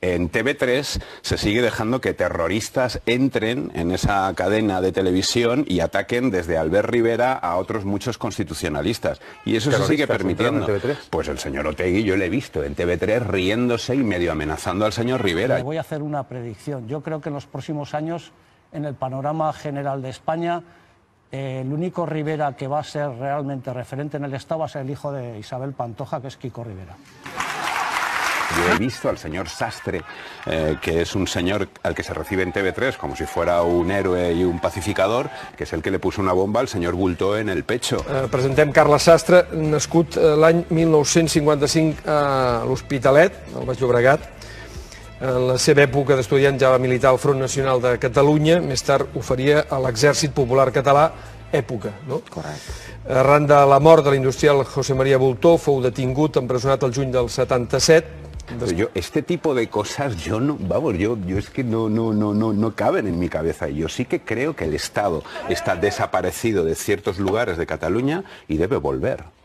en TV3 se sigue dejando que terroristas entren en esa cadena de televisión y ataquen desde Albert Rivera a otros muchos constitucionalistas. Y eso se sigue permitiendo. Pues el señor Otegi yo le he visto en TV3 riéndose y medio amenazando al señor Rivera. Le voy a hacer una predicción. Yo creo que en los próximos años, en el panorama general de España, el único Rivera que va a ser realmente referente en el Estado va a ser el hijo de Isabel Pantoja, que es Kiko Rivera. Yo he visto al señor Sastre, que es un señor al que se recibe en TV3 como si fuera un héroe y un pacificador, que és el que le puso una bomba al senyor Bultó en el pecho. Presentem Carles Sastre, nascut l'any 1955 a l'Hospitalet, al Baix Llobregat. En la seva època d'estudiant ja va militar al Front Nacional de Catalunya, més tard ho faria a l'Exèrcit Popular Català, època, no? Correcte. Arran de la mort de l'industrial José María Bultó, fou detingut, empresonat el juny del 77. Yo, este tipo de cosas, yo no, vamos, yo es que no caben en mi cabeza. Yo sí que creo que el Estado está desaparecido de ciertos lugares de Cataluña y debe volver.